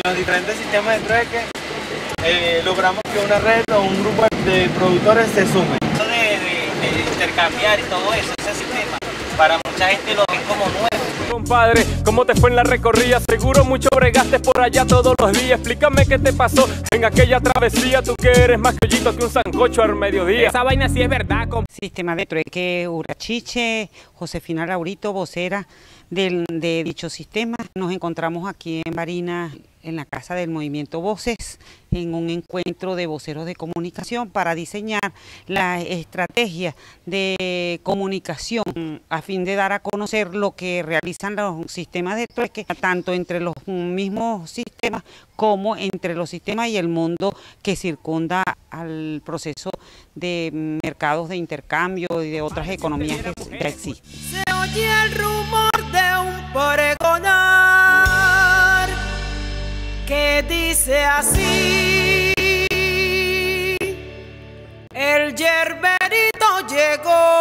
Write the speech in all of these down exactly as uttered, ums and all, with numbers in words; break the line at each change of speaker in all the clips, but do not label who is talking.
los diferentes sistemas de trueque eh, logramos que una red o un grupo de productores se sumen.
De, de, de intercambiar y todo eso, ese sistema, para mucha gente lo ven como nuevo.
Compadre, ¿cómo te fue en la recorrida? Seguro mucho bregaste por allá todos los días. Explícame qué te pasó en aquella travesía. Tú que eres más criollito que un sancocho al mediodía. Esa vaina sí es verdad. Com
Sistema de trueque Urachiche, Josefina Laurito, vocera del, de dicho sistema. Nos encontramos aquí en Barinas, en la Casa del Movimiento Voces, en un encuentro de voceros de comunicación para diseñar la estrategia de comunicación a fin de dar a conocer lo que realizan los sistemas de trueque, tanto entre los mismos sistemas como entre los sistemas y el mundo que circunda al proceso de mercados de intercambio y de otras economías que ya existen.
Se oye el rumor de un pregonar que dice así: el yerberito llegó.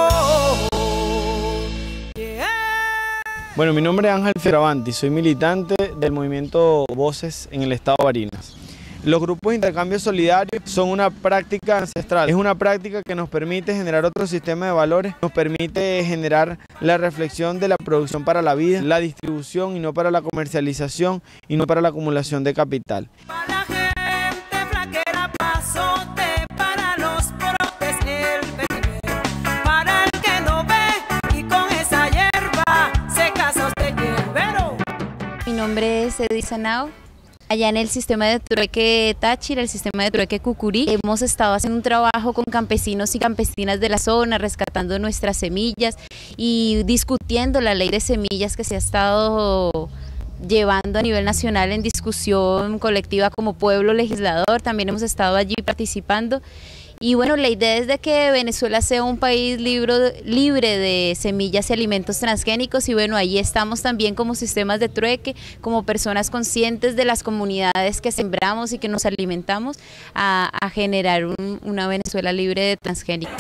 Yeah.
Bueno, mi nombre es Ángel Fioravanti, soy militante del movimiento Voces en el estado de Barinas. Los grupos de intercambio solidario son una práctica ancestral, es una práctica que nos permite generar otro sistema de valores, nos permite generar la reflexión de la producción para la vida, la distribución y no para la comercialización y no para la acumulación de capital.
Para la gente flaquera, pasote, para los brotes el beber, para el que no ve y con esa hierba se casa usted hierbero.
Mi nombre es Edith Sanao. Allá en el sistema de trueque Táchira, el sistema de trueque Cucurí, hemos estado haciendo un trabajo con campesinos y campesinas de la zona, rescatando nuestras semillas y discutiendo la ley de semillas que se ha estado llevando a nivel nacional en discusión colectiva como pueblo legislador. También hemos estado allí participando. Y bueno, la idea es de que Venezuela sea un país libre, libre de semillas y alimentos transgénicos, y bueno, ahí estamos también como sistemas de trueque, como personas conscientes de las comunidades que sembramos y que nos alimentamos, a, a generar un, una Venezuela libre de transgénicos.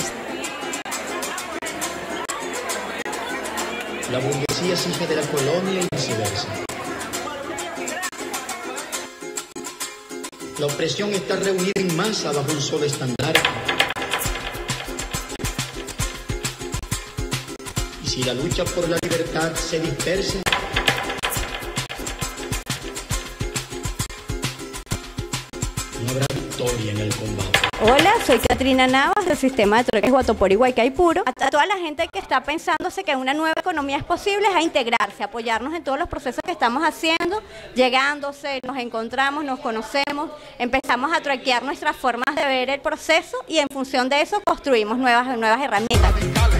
La burguesía es hija de la colonia y viceversa. La opresión está reunida en masa bajo un solo estandarte. Y si la lucha por la libertad se dispersa, no habrá victoria en el combate.
Hola, soy Katrina Navas del sistema de trueques Guatopori Guaycaipuro. A toda la gente que está pensándose que una nueva economía es posible, es a integrarse, a apoyarnos en todos los procesos que estamos haciendo, llegándose, nos encontramos, nos conocemos, empezamos a truequear nuestras formas de ver el proceso y en función de eso construimos nuevas, nuevas herramientas.